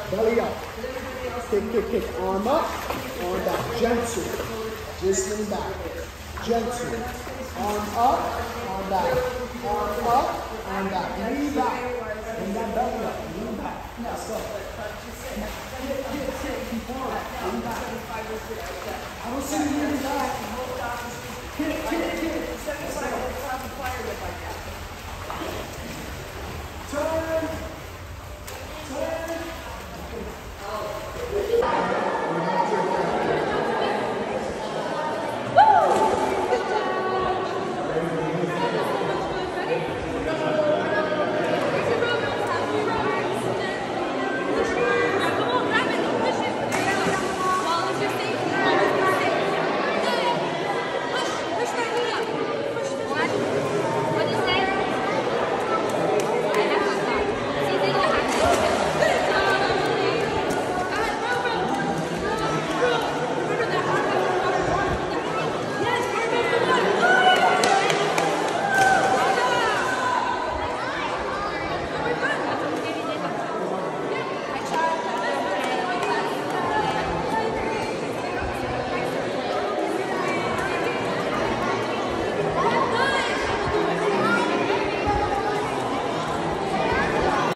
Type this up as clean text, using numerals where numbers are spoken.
belly up. Kick, kick, kick. Arm up, arm back. Gentle. Just lean back. Gentle. Arm up, arm back. Arm up, arm back. Lean back. Bring that belly up. Lean back. Let's go. Keep on. Lean back. I don't see you leaning back. Kick.